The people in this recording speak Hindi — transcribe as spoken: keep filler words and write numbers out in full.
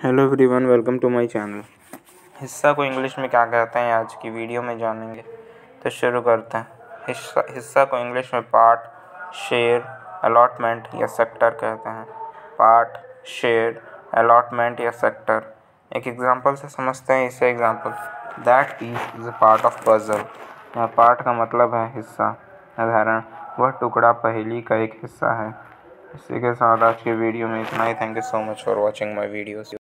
Hello everyone, welcome to my channel. हिस्सा को इंग्लिश में क्या कहते हैं आज की वीडियो में जानेंगे। तो शुरू करते हैं। हिस्सा हिस्सा को इंग्लिश में पार्ट, शेयर, अलॉटमेंट या सेक्टर कहते हैं। पार्ट, शेयर, अलॉटमेंट या सेक्टर। एक एग्जांपल से समझते हैं इसे। Example, that piece is a part of puzzle. यहाँ पार्ट का मतलब है हिस्सा। उदाहरण, वह टुकड़ा पहेली का एक हिस्सा है। इसी के साथ आज के वीडियो में इतना ही। Thank you so much for watching my videos.